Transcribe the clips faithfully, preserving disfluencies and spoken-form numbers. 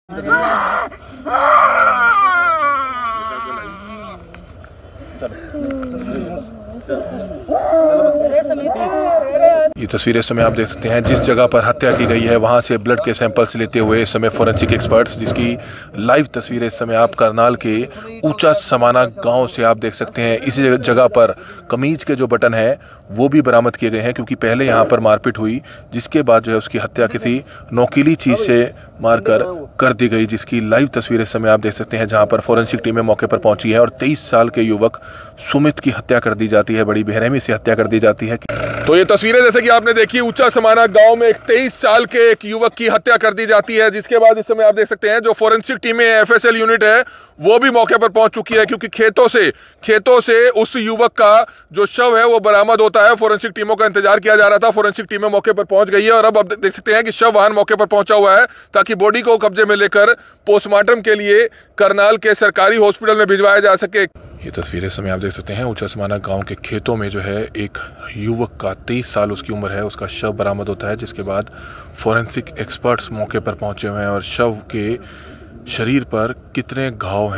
ये तस्वीरें इस समय आप देख सकते हैं जिस जगह पर हत्या की गई है वहां से ब्लड के सैंपल्स लेते हुए इस समय फोरेंसिक एक्सपर्ट्स, जिसकी लाइव तस्वीरें इस समय आप करनाल के ऊंचा समाना गांव से आप देख सकते हैं। इसी जगह पर कमीज के जो बटन है वो भी बरामद किए गए हैं, क्योंकि पहले यहाँ पर मारपीट हुई, जिसके बाद जो है उसकी हत्या किसी नोकीली चीज से मारकर कर दी गई, जिसकी लाइव तस्वीरें इस समय आप देख सकते हैं, जहां पर फोरेंसिक टीमें मौके पर पहुंची है और तेईस साल के युवक सुमित की हत्या कर दी जाती है, बड़ी बेरहमी से हत्या कर दी जाती है। तो ये तस्वीरें जैसे कि आपने देखी, ऊंचा समाना गांव में एक तेईस साल के एक युवक की हत्या कर दी जाती है, जिसके बाद इस समय आप देख सकते हैं जो फोरेंसिक टीमें एफ एस एल यूनिट है वो भी मौके पर पहुंच चुकी है, क्योंकि खेतों से खेतों से उस युवक का जो शव है वो बरामद होता है। फोरेंसिक टीमों का इंतजार किया जा रहा था, फोरेंसिक टीमें मौके पर पहुंच गई है और अब आप देख सकते हैं कि शव वाहन मौके पर पहुंचा हुआ है ताकि बॉडी को कब्जे में लेकर पोस्टमार्टम के लिए करनाल के सरकारी हॉस्पिटल में भिजवाया जा सके। ये तस्वीरें समय आप देख सकते हैं ऊंचा समाना गांव के खेतों में जो है एक युवक का तेईस साल उसकी उम्र है, उसका शव बरामद होता है, जिसके बाद फोरेंसिक एक्सपर्ट्स मौके पर पहुंचे हुए हैं और शव के शरीर पर कितने घाव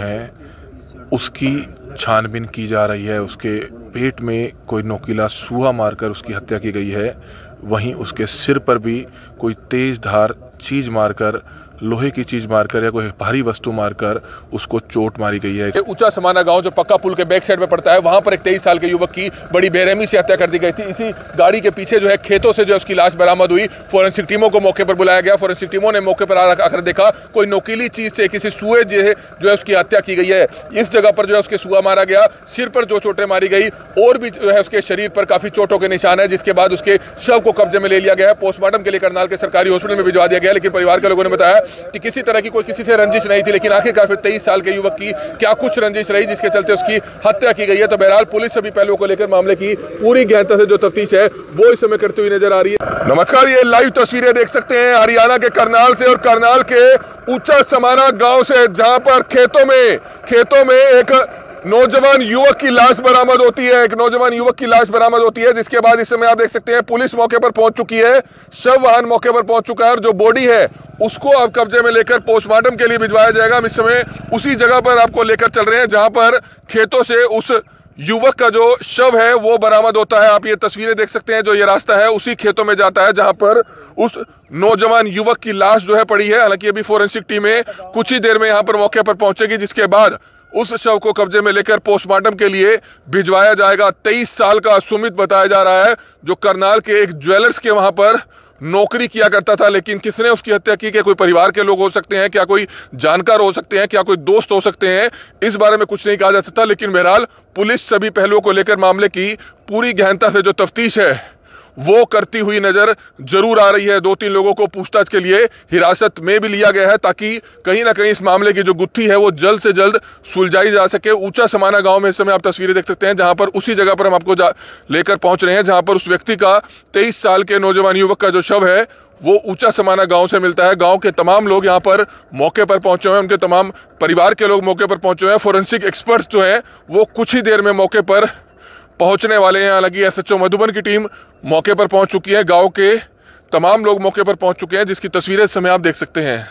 हैं उसकी छानबीन की जा रही है। उसके पेट में कोई नोकीला सूहा मारकर उसकी हत्या की गई है, वहीं उसके सिर पर भी कोई तेज धार चीज मारकर, लोहे की चीज मारकर या कोई भारी वस्तु मारकर उसको चोट मारी गई है। ऊंचा समाना गांव जो पक्का पुल के बैक साइड में पड़ता है, वहां पर एक तेईस साल के युवक की बड़ी बेरहमी से हत्या कर दी गई थी। इसी गाड़ी के पीछे जो है खेतों से जो उसकी लाश बरामद हुई, फोरेंसिक टीमों को मौके पर बुलाया गया। फोरेंसिक टीमों ने मौके पर आकर देखा कोई नोकीली चीज से किसी सुए जो है जो है उसकी हत्या की गई है। इस जगह पर जो है उसके सुआ मारा गया, सिर पर जो चोटें मारी गई और भी जो है उसके शरीर पर काफी चोटों के निशान है, जिसके बाद उसके शव को कब्जे में ले लिया गया है, पोस्टमार्टम के लिए करनाल के सरकारी हॉस्पिटल में भिजवा दिया गया। लेकिन परिवार के लोगों ने बताया कि किसी तरह की कोई किसी से रंजिश नहीं थी, लेकिन आखिरकार फिर तेईस साल के युवक की क्या कुछ रंजिश रही जिसके चलते उसकी हत्या की गई है। तो बहरहाल पुलिस सभी पहलुओं को लेकर मामले की पूरी गहनता से जो तफ्तीश है वो इस समय करती हुई नजर आ रही है। नमस्कार, ये लाइव तस्वीरें देख सकते हैं हरियाणा के करनाल से और करनाल के ऊंचा समाना गांव से, जहां पर खेतों में खेतों में एक नौजवान युवक की लाश बरामद होती है एक नौजवान युवक की लाश बरामद होती है जिसके बाद इस समय आप देख सकते हैं पुलिस मौके पर पहुंच चुकी है, शव वाहन मौके पर पहुंच चुका है और जो बॉडी है उसको अब कब्जे में लेकर पोस्टमार्टम के लिए भिजवाया जाएगा। हम इस समय उसी जगह पर आपको लेकर चल रहे हैं जहां पर खेतों से उस युवक का जो शव है वो बरामद होता है। आप ये तस्वीरें देख सकते हैं, जो ये रास्ता है उसी खेतों में जाता है जहां पर उस नौजवान युवक की लाश जो है पड़ी है। हालांकि अभी फोरेंसिक टीमें कुछ ही देर में यहां पर मौके पर पहुंचेगी, जिसके बाद उस शव को कब्जे में लेकर पोस्टमार्टम के लिए भिजवाया जाएगा। तेईस साल का सुमित बताया जा रहा है, जो करनाल के एक ज्वेलर्स के वहां पर नौकरी किया करता था। लेकिन किसने उसकी हत्या की? क्या कोई परिवार के लोग हो सकते हैं, क्या कोई जानकार हो सकते हैं, क्या कोई दोस्त हो सकते हैं, इस बारे में कुछ नहीं कहा जा सकता। लेकिन बहरहाल पुलिस सभी पहलुओं को लेकर मामले की पूरी गहनता से जो तफ्तीश है वो करती हुई नजर जरूर आ रही है। दो तीन लोगों को पूछताछ के लिए हिरासत में भी लिया गया है, ताकि कहीं ना कहीं इस मामले की जो गुत्थी है वो जल्द से जल्द सुलझाई जा सके। ऊंचा समाना गांव में इस समय आप तस्वीरें देख सकते हैं, जहां पर उसी जगह पर हम आपको लेकर पहुंच रहे हैं, जहां पर उस व्यक्ति का तेईस साल के नौजवान युवक का जो शव है वो ऊंचा समाना गांव से मिलता है। गांव के तमाम लोग यहाँ पर मौके पर पहुंचे हुए हैं, उनके तमाम परिवार के लोग मौके पर पहुंचे हुए हैं। फोरेंसिक एक्सपर्ट्स जो है वो कुछ ही देर में मौके पर पहुंचने वाले हैं। हालांकि एस एच ओ मधुबन की टीम मौके पर पहुंच चुकी है, गांव के तमाम लोग मौके पर पहुंच चुके हैं, जिसकी तस्वीरें इस समय आप देख सकते हैं।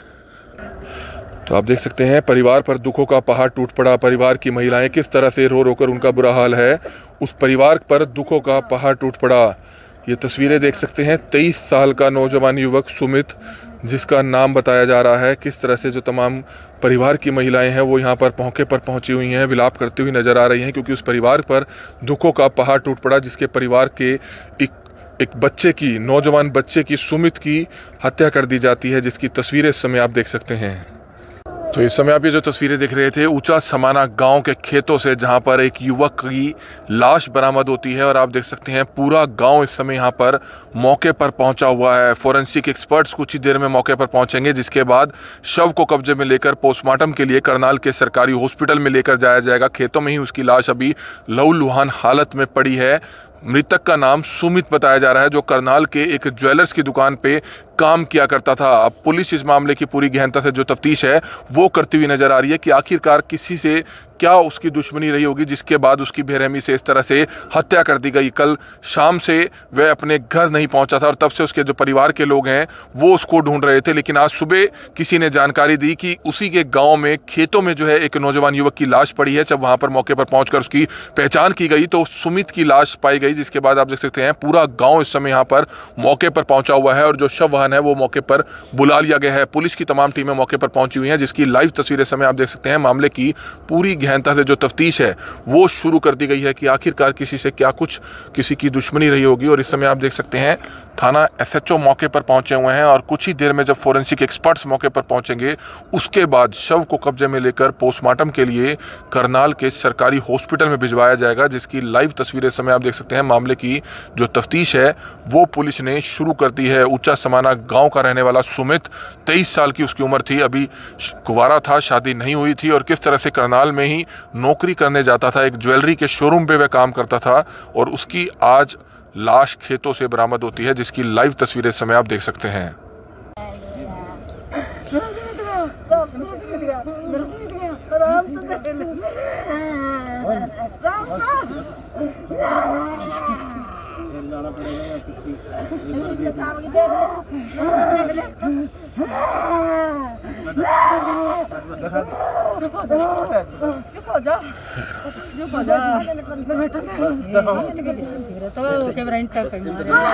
तो आप देख सकते हैं परिवार पर दुखों का पहाड़ टूट पड़ा। परिवार की महिलाएं किस तरह से रो रो कर उनका बुरा हाल है, उस परिवार पर दुखों का पहाड़ टूट पड़ा। ये तस्वीरें देख सकते हैं, तेईस साल का नौजवान युवक सुमित, जिसका नाम बताया जा रहा है, किस तरह से जो तमाम परिवार की महिलाएं हैं वो यहाँ पर मौके पर पहुंची हुई हैं, विलाप करती हुई नजर आ रही हैं, क्योंकि उस परिवार पर दुखों का पहाड़ टूट पड़ा, जिसके परिवार के एक एक बच्चे की नौजवान बच्चे की सुमित की हत्या कर दी जाती है, जिसकी तस्वीरें इस समय आप देख सकते हैं। तो इस समय आप ये जो तस्वीरें देख रहे थे ऊंचा समाना गांव के खेतों से, जहां पर एक युवक की लाश बरामद होती है और आप देख सकते हैं पूरा गांव इस समय यहां पर मौके पर पहुंचा हुआ है। फोरेंसिक एक्सपर्ट्स कुछ ही देर में मौके पर पहुंचेंगे, जिसके बाद शव को कब्जे में लेकर पोस्टमार्टम के लिए करनाल के सरकारी हॉस्पिटल में लेकर जाया जाएगा। खेतों में ही उसकी लाश अभी लहूलुहान हालत में पड़ी है। मृतक का नाम सुमित बताया जा रहा है, जो करनाल के एक ज्वेलर्स की दुकान पे काम किया करता था। अब पुलिस इस मामले की पूरी गहनता से जो तफ्तीश है वो करती हुई नजर आ रही है कि आखिरकार किसी से क्या उसकी दुश्मनी रही होगी जिसके बाद उसकी बेरहमी से इस तरह से हत्या कर दी गई। कल शाम से वह अपने घर नहीं पहुंचा था और तब से उसके जो परिवार के लोग हैं वो उसको ढूंढ रहे थे, लेकिन आज सुबह किसी ने जानकारी दी कि उसी के गांव में खेतों में जो है एक नौजवान युवक की लाश पड़ी है। जब वहां पर मौके पर पहुंचकर उसकी पहचान की गई तो सुमित की लाश पाई गई, जिसके बाद आप देख सकते हैं पूरा गाँव इस समय यहाँ पर मौके पर पहुंचा हुआ है और जो शव वाहन है वो मौके पर बुला लिया गया है। पुलिस की तमाम टीमें मौके पर पहुंची हुई हैं, जिसकी लाइव तस्वीरें समय आप देख सकते हैं। मामले की पूरी गहनता से जो तफ्तीश है वो शुरू कर दी गई है कि आखिरकार किसी से क्या कुछ किसी की दुश्मनी रही होगी। और इस समय आप देख सकते हैं थाना एसएचओ मौके पर पहुंचे हुए हैं और कुछ ही देर में जब फोरेंसिक एक्सपर्ट्स मौके पर पहुंचेंगे उसके बाद शव को कब्जे में लेकर पोस्टमार्टम के लिए करनाल के सरकारी हॉस्पिटल में भिजवाया जाएगा, जिसकी लाइव तस्वीरें समय आप देख सकते हैं। मामले की जो तफ्तीश है वो पुलिस ने शुरू कर दी है। ऊंचा समाना गांव का रहने वाला सुमित, तेईस साल की उसकी उम्र थी, अभी कुंवारा था, शादी नहीं हुई थी और किस तरह से करनाल में ही नौकरी करने जाता था। एक ज्वेलरी के शोरूम पे वह काम करता था और उसकी आज लाश खेतों से बरामद होती है, जिसकी लाइव तस्वीरें इस समय आप देख सकते हैं। चुप हो जा, चुप हो जा, मेरे बेटा तो कैमरा इंटर पे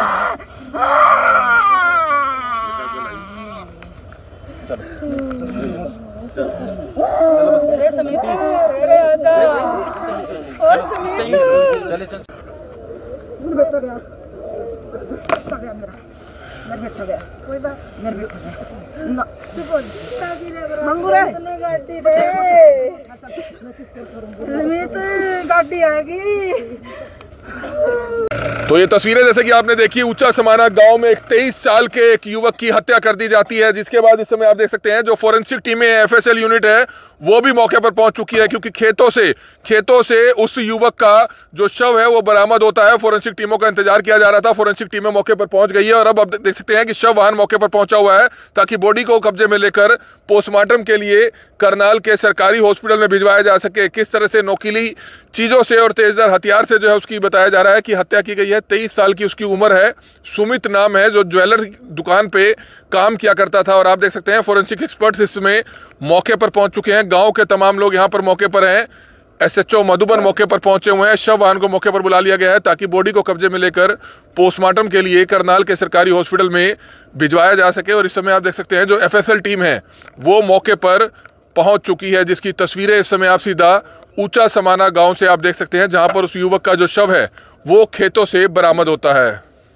अरे समीत, अरे आजा, और समीत, चले चल, मेरे बेटा गया, बेटा गया मेरा, मेरे बेटा गया, कोई बात, मेरे बेटा गया, ना, चुप हो जा, मंगूरा, गाड़ी रे, समीत, गाड़ी आएगी। तो ये तस्वीरें जैसे कि आपने देखी, ऊंचा समाना गांव में एक तेईस साल के एक युवक की हत्या कर दी जाती है, जिसके बाद इस समय आप देख सकते हैं जो फोरेंसिक टीमें एफएसएल यूनिट है वो भी मौके पर पहुंच चुकी है, क्योंकि खेतों से खेतों से उस युवक का जो शव है वो बरामद होता है। फोरेंसिक टीमों का इंतजार किया जा रहा था, फोरेंसिक टीमें मौके पर पहुंच गई है और अब आप देख सकते हैं कि शव वाहन मौके पर पहुंचा हुआ है ताकि बॉडी को कब्जे में लेकर पोस्टमार्टम के लिए करनाल के सरकारी हॉस्पिटल में भिजवाया जा सके। किस तरह से नोकीली चीजों से और तेजधार हथियार से जो है उसकी बताया जा रहा है कि हत्या की गई है। तेईस साल की उसकी उम्र है, सुमित नाम है, जो ज्वेलर दुकान पे काम किया करता था। और आप देख सकते हैं फोरेंसिक एक्सपर्ट्स इसमें मौके पर पहुंच चुके हैं, गांव के तमाम लोग यहां पर मौके पर हैं। एसएचओ मधुबन मौके पर पहुंचे हुए हैं, शव वाहन को मौके पर बुला लिया गया है ताकि बॉडी को कब्जे में लेकर पोस्टमार्टम के लिए करनाल के सरकारी हॉस्पिटल में भिजवाया जा सके। और इस समय आप देख सकते हैं जो एफएसएल टीम है वो मौके पर पहुंच चुकी है, जिसकी तस्वीरें इस समय आप सीधा ऊंचा समाना गांव से आप देख सकते हैं, जहां पर उस युवक का जो शव है वो खेतों से बरामद होता है।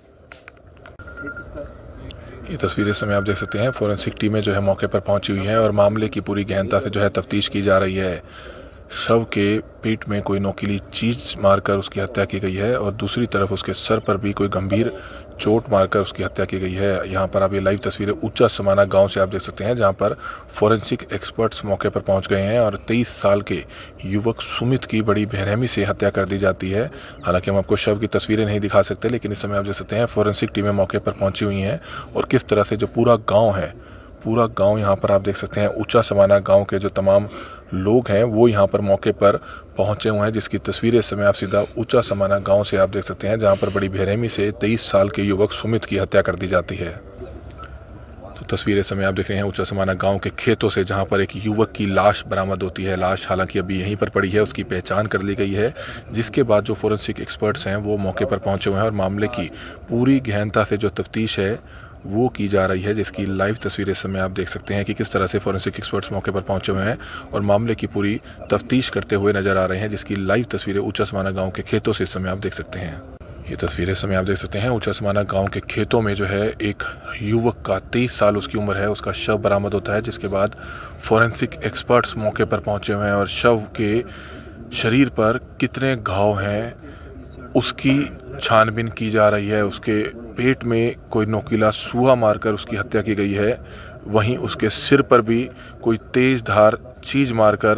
ये तस्वीरें समय आप देख सकते हैं, फोरेंसिक टीमें जो है मौके पर पहुंची हुई हैं और मामले की पूरी गहनता से जो है तफ्तीश की जा रही है। शव के पेट में कोई नोकीली चीज मारकर उसकी हत्या की गई है और दूसरी तरफ उसके सर पर भी कोई गंभीर चोट मारकर उसकी हत्या की गई है। यहाँ पर आप ये लाइव तस्वीरें ऊंचा समाना गांव से आप देख सकते हैं, जहाँ पर फोरेंसिक एक्सपर्ट्स मौके पर पहुंच गए हैं और तेईस साल के युवक सुमित की बड़ी बेरहमी से हत्या कर दी जाती है। हालांकि हम आपको शव की तस्वीरें नहीं दिखा सकते, लेकिन इस समय आप देख सकते हैं फोरेंसिक टीमें मौके पर पहुंची हुई हैं और किस तरह से जो पूरा गाँव है, पूरा गांव यहाँ पर आप देख सकते हैं, ऊंचा समाना गांव के जो तमाम लोग हैं वो यहाँ पर मौके पर पहुंचे हुए हैं, जिसकी तस्वीरें इस समय आप सीधा ऊंचा समाना गांव से आप देख सकते हैं, जहां पर बड़ी बेरहमी से तेईस साल के युवक सुमित की हत्या कर दी जाती है। तो तस्वीरें समय आप देख रहे हैं ऊंचा समाना गांव के खेतों से, जहां पर एक युवक की लाश बरामद होती है। लाश हालांकि अभी यहीं पर पड़ी है, उसकी पहचान कर ली गई है, जिसके बाद जो फोरेंसिक एक्सपर्ट्स हैं वो मौके पर पहुंचे हुए हैं और मामले की पूरी गहनता से जो तफ्तीश है वो की जा रही है, जिसकी लाइव तस्वीरें समय आप देख सकते हैं कि किस तरह से फोरेंसिक एक्सपर्ट्स मौके पर पहुंचे हुए हैं और मामले की पूरी तफ्तीश करते हुए नजर आ रहे हैं, जिसकी लाइव तस्वीरें ऊंचा समाना गांव के खेतों से समय आप देख सकते हैं। ये तस्वीरें समय आप देख सकते हैं, ऊंचा समाना गांव के खेतों में जो है एक युवक का तेईस साल उसकी उम्र है, उसका शव बरामद होता है, जिसके बाद फोरेंसिक एक्सपर्ट्स मौके पर पहुंचे हुए हैं और शव के शरीर पर कितने घाव हैं उसकी छानबीन की जा रही है। उसके पेट में कोई नोकीला सूहा मारकर उसकी हत्या की गई है, वहीं उसके सिर पर भी कोई तेज धार चीज मारकर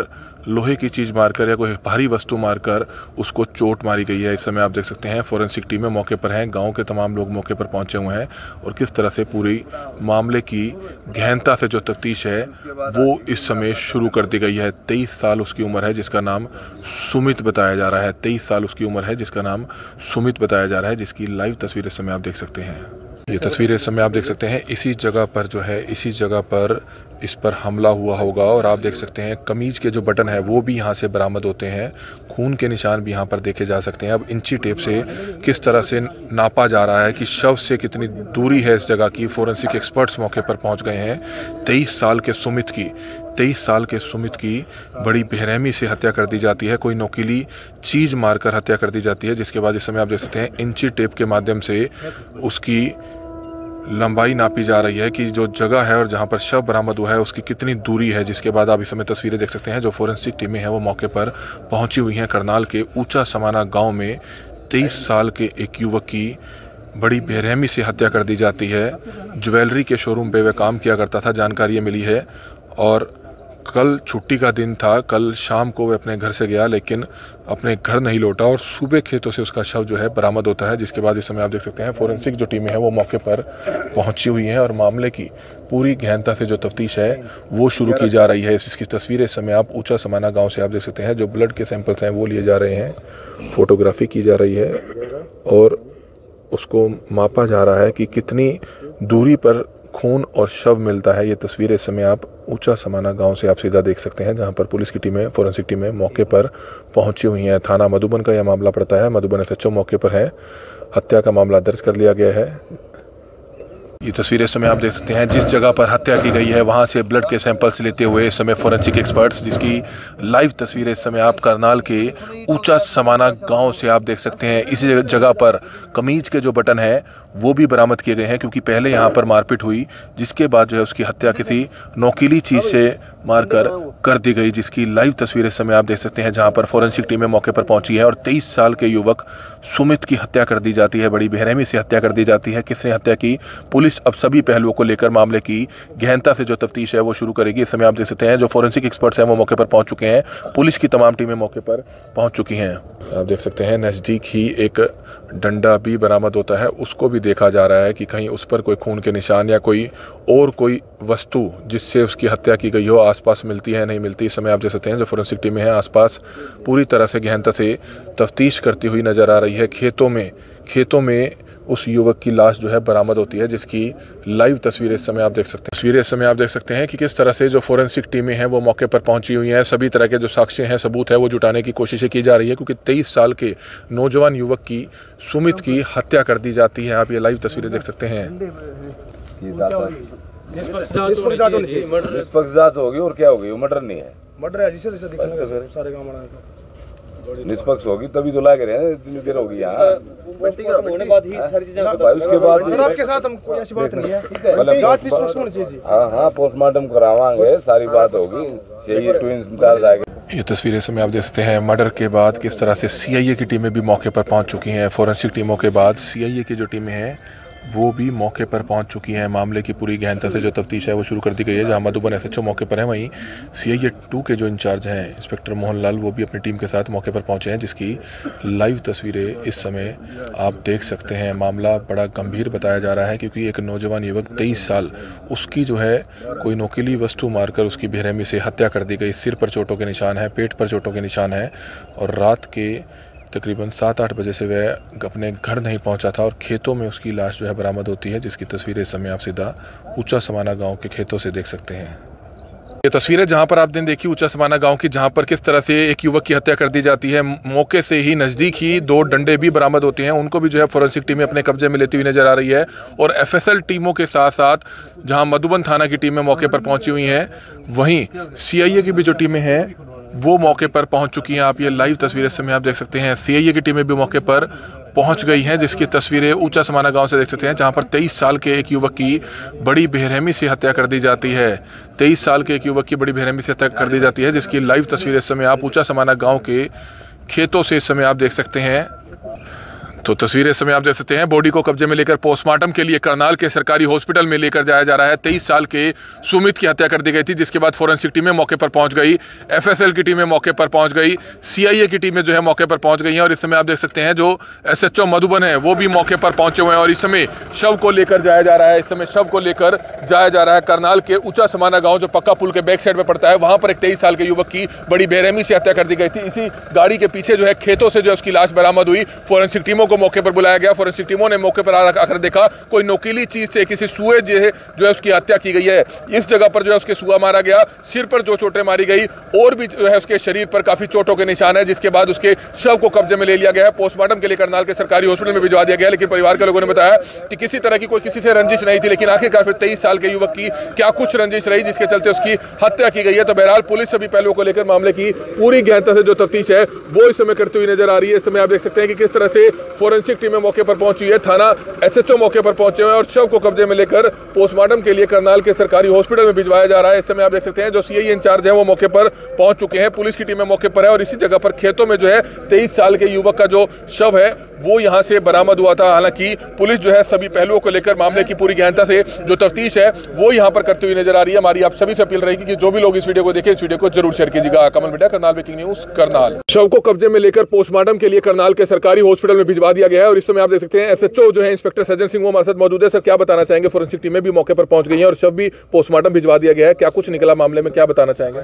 लोहे की चीज़ मारकर या कोई भारी वस्तु मारकर उसको चोट मारी गई है। इस समय आप देख सकते हैं फोरेंसिक टीमें मौके पर हैं, गांव के तमाम लोग मौके पर पहुंचे हुए हैं और किस तरह से पूरी मामले की गहनता से जो तफ्तीश है वो इस समय शुरू कर दी गई है। तेईस साल उसकी उम्र है जिसका नाम सुमित बताया जा रहा है। तेईस साल उसकी उम्र है जिसका नाम सुमित बताया जा रहा है, जिसकी लाइव तस्वीर इस समय आप देख सकते हैं। ये तस्वीरें इस समय आप देख सकते हैं इसी जगह पर जो है इसी जगह पर इस पर हमला हुआ होगा और आप देख सकते हैं कमीज के जो बटन है वो भी यहाँ से बरामद होते हैं। खून के निशान भी यहाँ पर देखे जा सकते हैं। अब इंची टेप से किस तरह से नापा जा रहा है कि शव से कितनी दूरी है इस जगह की। फोरेंसिक एक्सपर्ट्स मौके पर पहुँच गए हैं। तेईस साल के सुमित की तेईस साल के सुमित की बड़ी बेरहमी से हत्या कर दी जाती है। कोई नोकीली चीज़ मारकर हत्या कर दी जाती है, जिसके बाद इस समय आप देख सकते हैं इंची टेप के माध्यम से उसकी लंबाई नापी जा रही है कि जो जगह है और जहां पर शव बरामद हुआ है उसकी कितनी दूरी है। जिसके बाद आप इस समय तस्वीरें देख सकते हैं जो फोरेंसिक टीमें हैं वो मौके पर पहुंची हुई हैं। करनाल के ऊंचा समाना गांव में तेईस साल के एक युवक की बड़ी बेरहमी से हत्या कर दी जाती है। ज्वेलरी के शोरूम पे वह काम किया करता था, जानकारी मिली है। और कल छुट्टी का दिन था, कल शाम को वह अपने घर से गया लेकिन अपने घर नहीं लौटा और सूबे खेतों से उसका शव जो है बरामद होता है। जिसके बाद इस समय आप देख सकते हैं फोरेंसिक जो टीमें हैं वो मौके पर पहुंची हुई हैं और मामले की पूरी गहनता से जो तफ्तीश है वो शुरू की जा रही है। इसकी तस्वीरें इस समय आप ऊंचा समाना गांव से आप देख सकते हैं। जो ब्लड के सैंपल्स हैं वो लिए जा रहे हैं, फोटोग्राफी की जा रही है और उसको मापा जा रहा है कि कितनी दूरी पर खून और शव मिलता है। ये तस्वीरें इस समय आप ऊंचा समाना गांव से आप सीधा देख सकते हैं, जहां पर पुलिस की टीमें फोरेंसिक टीमें मौके पर पहुंची हुई हैं। थाना मधुबन का यह मामला पड़ता है। मधुबन एस एच ओ मौके पर है। हत्या का मामला दर्ज कर लिया गया है। ये तस्वीरें इस समय आप देख सकते हैं जिस जगह पर हत्या की गई है वहां से ब्लड के सैंपल्स लेते हुए इस समय फोरेंसिक एक्सपर्ट्स, जिसकी लाइव तस्वीरें इस समय आप करनाल के ऊंचा समाना गांव से आप देख सकते हैं। इसी जगह पर कमीज के जो बटन है वो भी बरामद किए गए हैं, क्योंकि पहले यहां पर मारपीट हुई जिसके बाद जो है उसकी हत्या किसी नोकीली चीज से मारकर कर दी गई, जिसकी लाइव तस्वीरें इस समय आप देख सकते हैं जहां पर फोरेंसिक टीमें मौके पर पहुंची है और तेईस साल के युवक सुमित की हत्या कर दी जाती है। बड़ी बेरहमी से हत्या कर दी जाती है। किसने हत्या की, पुलिस अब सभी पहलुओं को लेकर मामले की गहनता से जो तफ्तीश है वो शुरू करेगी। इस समय आप देख सकते हैं जो फोरेंसिक एक्सपर्ट्स हैं वो मौके पर पहुंच चुके हैं। पुलिस की तमाम टीमें मौके पर पहुंच चुकी हैं। आप देख सकते हैं नजदीक ही एक डंडा भी बरामद होता है, उसको भी देखा जा रहा है कि कहीं उस पर कोई खून के निशान या कोई और कोई वस्तु जिससे उसकी हत्या की गई हो आसपास मिलती है नहीं मिलती। इस समय आप देख सकते हैं जो फोरेंसिक टीमें हैं आसपास पूरी तरह से गहनता से तफ्तीश करती हुई नजर आ रही है। खेतों में खेतों में उस युवक की लाश जो है बरामद होती है, जिसकी लाइव तस्वीरें इस समय आप देख सकते हैं। तस्वीरें इस समय आप देख सकते हैं कि किस तरह से जो फोरेंसिक टीमें हैं वो मौके पर पहुंची हुई हैं। सभी तरह के जो साक्ष्य हैं, सबूत है वो जुटाने की कोशिशें की जा रही है, क्योंकि तेईस साल के नौजवान युवक की सुमित की हत्या कर दी जाती है। आप ये लाइव तस्वीरें देख सकते हैं। निष्पक्ष जांच होगी और क्या होगी, मर्डर नहीं है। मर्डर है जिसे जैसे सारे काम निष्पक्ष होगी तभी तो ला के रहे हैं। इतनी देर होगी यहाँ होने बाद ही सारी चीजें उसके बाद आपके साथ हम कोई ऐसी बात नहीं है। जांच निष्पक्ष होनी चाहिए। हाँ हाँ पोस्टमार्टम करावाएंगे, सारी बात होगी। यही टू इंचार्ज आएंगे। ये तस्वीरें समय आप देख सकते हैं मर्डर के बाद किस तरह से सीआईए की टीमें भी मौके पर पहुंच चुकी हैं। फोरेंसिक टीमों के बाद सीआईए की जो टीमें हैं वो भी मौके पर पहुंच चुकी हैं। मामले की पूरी गहनता से जो तफ्तीश है वो शुरू कर दी गई है। जहां मधुबन एस एच ओ मौके पर है, वहीं सीआईए टू के जो इंचार्ज हैं इंस्पेक्टर मोहन लाल वो भी अपनी टीम के साथ मौके पर पहुंचे हैं, जिसकी लाइव तस्वीरें इस समय आप देख सकते हैं। मामला बड़ा गंभीर बताया जा रहा है, क्योंकि एक नौजवान युवक तेईस साल उसकी जो है कोई नोकीली वस्तु मारकर उसकी बेरहमी से हत्या कर दी गई। सिर पर चोटों के निशान है, पेट पर चोटों के निशान है और रात के तकरीबन सात आठ बजे से वह अपने घर नहीं पहुंचा था और खेतों में उसकी लाश जो है बरामद होती है, जिसकी तस्वीरें इस समय आप सीधा ऊंचा समाना गांव के खेतों से देख सकते हैं। ये तस्वीरें जहां पर आपने देखी ऊंचा समाना गांव की, जहां पर किस तरह से एक युवक की हत्या कर दी जाती है। मौके से ही नजदीक ही दो डंडे भी बरामद होते हैं, उनको भी जो है फोरेंसिक टीमें अपने कब्जे में लेती हुई नजर आ रही है। और एफएसएल टीमों के साथ साथ जहां मधुबन थाना की टीमें मौके पर पहुंची हुई हैं, वहीं सीआईए की भी जो टीमें हैं वो मौके पर पहुंच चुकी हैं। आप ये लाइव तस्वीरें समय आप देख सकते हैं। सीआईए की टीमें भी मौके पर पहुंच गई हैं, जिसकी तस्वीरें ऊंचा समाना गांव से देख सकते हैं, जहां पर तेईस साल के एक युवक की बड़ी बेरहमी से हत्या कर दी जाती है। तेईस साल के एक युवक की बड़ी बेरहमी से हत्या कर दी जाती है, जिसकी लाइव तस्वीरें इस समय आप ऊंचा समाना गांव के खेतों से इस समय आप देख सकते हैं। तो तस्वीरें इस समय आप देख सकते हैं। बॉडी को कब्जे में लेकर पोस्टमार्टम के लिए करनाल के सरकारी हॉस्पिटल में लेकर जाया जा रहा है। तेईस साल के सुमित की हत्या कर दी गई थी, जिसके बाद फोरेंसिक टीमें मौके पर पहुंच गई, एफएसएल की टीमें मौके पर पहुंच गई, सीआईए की टीमें जो है मौके पर पहुंच गई हैं। और इस समय आप देख सकते हैं जो एसएचओ मधुबन है वो भी मौके पर पहुंचे हुए हैं और इस समय शव को लेकर जाया जा रहा है। इस समय शव को लेकर जाया जा रहा है करनाल के ऊंचा समाना गाँव जो पक्का पुल के बैक साइड में पड़ता है, वहां पर एक तेईस साल के युवक की बड़ी बेरहमी से हत्या कर दी गई थी। इसी गाड़ी के पीछे जो है खेतों से जो उसकी लाश बरामद हुई। फोरेंसिक टीमों को मौके पर बुलाया गया। फोरेंसिक टीमों ने मौके पर आकर देखा कोई नोकीली चीज से किसी सुए जो है जो है उसकी हत्या की गई है। इस जगह पर जो है उसके सुआ मारा गया, सिर पर जो चोटें मारी गई और भी जो है उसके शरीर पर काफी चोटों के निशान है, जिसके बाद उसके शव को कब्जे में ले लिया गया है। पोस्टमार्टम के लिए करनाल के सरकारी हॉस्पिटल में भिजवा दिया गया। लेकिन परिवार के लोगों ने बताया कि किसी तरह की कोई किसी से रंजिश नहीं थी, लेकिन आखिरकार फिर तेईस साल के युवक की क्या कुछ रंजिश रही जिसके चलते उसकी हत्या की गई है। तो बहरहाल पुलिस सभी पहलुओं को लेकर मामले की पूरी गहनता से जो तफ्तीश है वो इस समय करती हुई नजर आ रही है। इस समय आप देख सकते हैं कि किस तरह से फोरेंसिक टीमें मौके पर पहुंची है, थाना एसएचओ मौके पर पहुंचे हुए हैं और शव को कब्जे में लेकर पोस्टमार्टम के लिए करनाल के सरकारी हॉस्पिटल में भिजवाया जा रहा है। इस समय आप देख सकते हैं जो सीआई इंचार्ज है वो मौके पर पहुंच चुके हैं, पुलिस की टीमें मौके पर है और इसी जगह पर खेतों में जो है तेईस साल के युवक का जो शव है वो यहां से बरामद हुआ था। हालांकि पुलिस जो है सभी पहलुओं को लेकर मामले की पूरी गहनता से जो तफ्तीश है वो यहां पर करती हुई नजर आ रही है। हमारी आप सभी से अपील रहेगी कि जो भी लोग इस वीडियो को देखें इस वीडियो को जरूर शेयर कीजिएगा। कमल बेटा, करनाल ब्रेकिंग न्यूज करनाल। शव को कब्जे में लेकर पोस्टमार्टम के लिए करनाल के सरकारी हॉस्पिटल में भिजवा दिया गया है और इस समय आप देख सकते हैं एसएचओ जो है इंस्पेक्टर सज्जन सिंह वो हमारे साथ मौजूद है। सर, क्या बताना चाहेंगे? फोरेंसिक टीमें भी मौके पर पहुंच गई है और शव भी पोस्टमार्टम भिजवा दिया गया है, क्या कुछ निकला मामले में, क्या बताना चाहेंगे?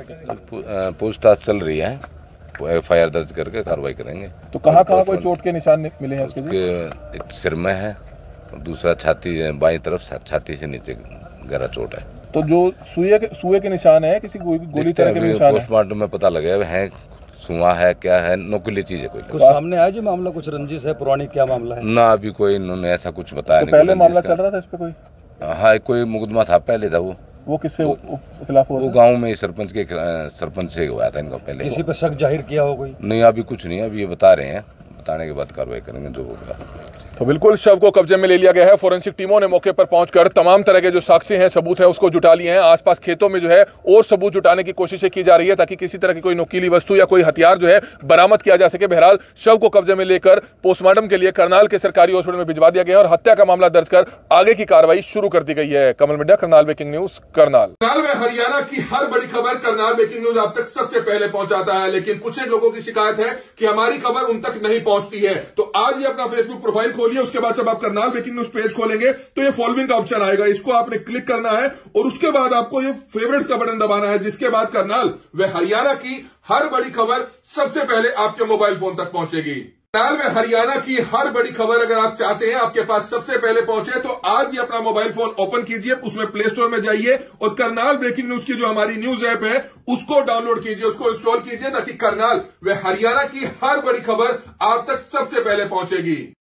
पूछताछ चल रही है, एफ आई आर दर्ज करके कार्रवाई करेंगे। तो कहाँ कहाँ कोई चोट के निशान मिले हैं उसके? एक सिर में है, दूसरा छाती बाईं तरफ छाती से नीचे गहरा चोट है। तो जो सुए के सुए के निशान है, किसी गोली तरह के निशान है? पोस्टमार्टम में पता लगे है, सुआ है, क्या है, नोकीली चीज है कोई। कुछ सामने आया जी मामला, कुछ रंजिश है, पुरानी क्या मामला है? ना अभी कोई इन्होंने ऐसा कुछ बताया नहीं। पहले मामला चल रहा था इस पे कोई? हाँ, कोई मुकदमा था पहले था। वो वो किससे खिलाफ हुआ? वो गांव में सरपंच के सरपंच से हुआ था इनका पहले। किसी पे शक जाहिर किया हो कोई? नहीं, अभी कुछ नहीं, अभी ये बता रहे हैं, बताने के बाद कार्रवाई करेंगे जो होगा। तो बिल्कुल शव को कब्जे में ले लिया गया है। फोरेंसिक टीमों ने मौके पर पहुंचकर तमाम तरह के जो साक्ष्य हैं, सबूत है, उसको जुटा लिए हैं। आसपास खेतों में जो है और सबूत जुटाने की कोशिशें की जा रही है ताकि किसी तरह की कोई नुकीली वस्तु या कोई हथियार जो है बरामद किया जा सके। बहरहाल शव को कब्जे में लेकर पोस्टमार्टम के लिए करनाल के सरकारी हॉस्पिटल में भिजवा दिया गया है और हत्या का मामला दर्ज कर आगे की कार्रवाई शुरू कर दी गई है। Kamal media, Karnal breaking news Karnal. Karnal में हरियाणा की हर बड़ी खबर करनाल ब्रेकिंग न्यूज आप तक सबसे पहले पहुंचाता है, लेकिन कुछ एक लोगों की शिकायत है कि हमारी खबर उन तक नहीं पहुंचती है। तो आज ही अपना फेसबुक प्रोफाइल खोलिए, उसके बाद जब आप करनाल ब्रेकिंग न्यूज पेज खोलेंगे तो ये फॉलोइंग का ऑप्शन आएगा, इसको आपने क्लिक करना है और उसके बाद आपको ये फेवरेट्स का बटन दबाना है, जिसके बाद करनाल व हरियाणा की हर बड़ी खबर सबसे पहले आपके मोबाइल फोन तक पहुंचेगी। करनाल में हरियाणा की हर बड़ी खबर अगर आप चाहते हैं आपके पास सबसे पहले पहुंचे तो आज ही अपना मोबाइल फोन ओपन कीजिए, उसमें प्ले स्टोर में जाइए और करनाल ब्रेकिंग न्यूज की जो हमारी न्यूज ऐप है उसको डाउनलोड कीजिए, उसको इंस्टॉल कीजिए ताकि करनाल व हरियाणा की हर बड़ी खबर आप तक सबसे पहले पहुंचेगी।